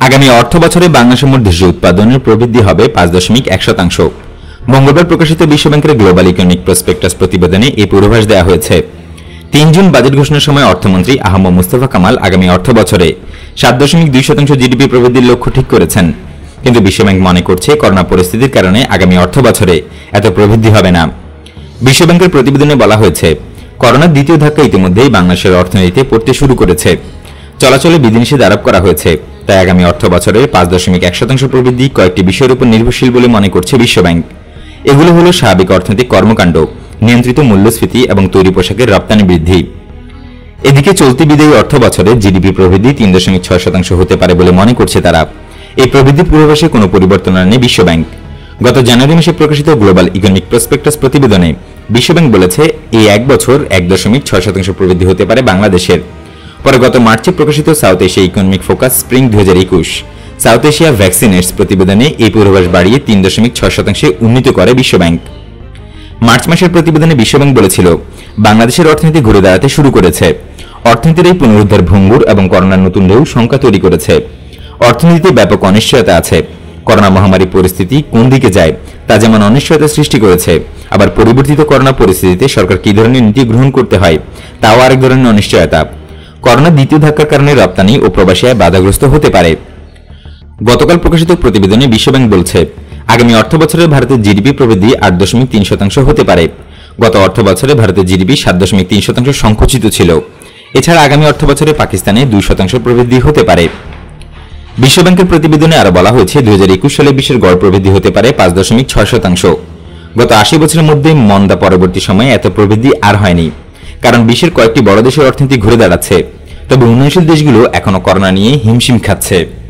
আগামী অর্থ বছরে বাংলাদেশের মোট দেশীয় উৎপাদনের প্রবৃদ্ধি হবে 5.1%। মঙ্গলবার প্রকাশিত বিশ্বব্যাংকের গ্লোবাল ইকোনমিক প্রসপেক্টাস প্রতিবেদনে এই পূর্বাভাস দেওয়া হয়েছে। 3 জুন বাজেট ঘোষণার সময় অর্থমন্ত্রী আহমদ মুস্তফা কামাল আগামী অর্থ বছরে 7.2% জিডিপি প্রবৃদ্ধির লক্ষ্য ঠিক করেছেন, কিন্তু বিশ্বব্যাংক মনে করছে করোনা পরিস্থিতির কারণে আগামী অর্থ বছরে এত প্রবৃদ্ধি হবে না। বিশ্বব্যাংকের প্রতিবেদনে বলা হয়েছে, করোনার দ্বিতীয় ধাক্কা ইতিমধ্যেই বাংলাদেশের অর্থনীতিতে পড়তে শুরু করেছে। চলাচলে বিধিনিষেধ আরোপ করা হয়েছে, তাই আগামী অর্থ বছরে 5.1% প্রবৃদ্ধি কয়েকটি বিষয়ের উপর নির্ভরশীল বলে মনে করছে বিশ্বব্যাংক। এগুলো হলো স্বাভাবিক অর্থনৈতিক কর্মকাণ্ড, নিয়ন্ত্রিত মূল্যস্ফীতি এবং তৈরি পোশাকের রপ্তানি বৃদ্ধি। এদিকে চলতি বিদায়ী অর্থ বছরে জিডিপি প্রবৃদ্ধি 3.6% হতে পারে বলে মনে করছে তারা। এই প্রবৃদ্ধি পূর্বাভাসে কোনো পরিবর্তন আনেনি বিশ্বব্যাংক। গত জানুয়ারি মাসে প্রকাশিত গ্লোবাল ইকোনমিক প্রসপেক্টাস প্রতিবেদনে বিশ্বব্যাংক বলেছে, এই এক বছর 1.6% প্রবৃদ্ধি হতে পারে বাংলাদেশের। পরে গত মার্চে প্রকাশিত South Asia economic focus spring 2021 South Asia vaccinates প্রতিবেদনে এই পূর্বাভাস বাড়িয়ে 3.6% উন্নীত করে বিশ্বব্যাংক। মার্চ মাসের প্রতিবেদনে বিশ্বব্যাংক বলেছিল, বাংলাদেশের অর্থনীতি ঘুরে দাঁড়াতে শুরু করেছে। অর্থনীতির এই পুনরুদ্ধার ভঙ্গুর এবং করোনার নতুন ঢেউ শঙ্কা তৈরি করেছে। অর্থনীতিতে ব্যাপক অনিশ্চয়তা আছে। করোনা মহামারী পরিস্থিতি কোন দিকে যায় তা যেমন অনিশ্চয়তা সৃষ্টি করেছে, আবার পরিবর্তিত করোনা পরিস্থিতিতে সরকার কী ধরনের নীতি গ্রহণ করতে হয় তাও আরেক ধরনের অনিশ্চয়তা। করোনা দ্বিতীয় ধাক্কার কারণে রপ্তানি ও প্রবাসী আয় বাধাগ্রস্ত হতে পারে। গতকাল প্রকাশিত প্রতিবেদনে বিশ্বব্যাংক বলছে, আগামী অর্থ বছরে ভারতের জিডিপি প্রবৃদ্ধি 8.3% হতে পারে। গত অর্থ বছরে ভারতের জিডিপি 7.3% সংকুচিত ছিল। এছাড়া আগামী অর্থ বছরে পাকিস্তানে 2% প্রবৃদ্ধি হতে পারে। বিশ্বব্যাংকের প্রতিবেদনে আরো বলা হয়েছে, 2021 সালে বিশ্বের গড় প্রবৃদ্ধি হতে পারে 5.6%। গত 80 বছরের মধ্যে মন্দা পরবর্তী সময়ে এত প্রবৃদ্ধি আর হয়নি, কারণ বিশ্বের কয়েকটি বড় দেশের অর্থনীতি ঘুরে দাঁড়াচ্ছে। তবে উন্নয়নশীল দেশগুলো এখনো করোনা নিয়ে হিমশিম খাচ্ছে।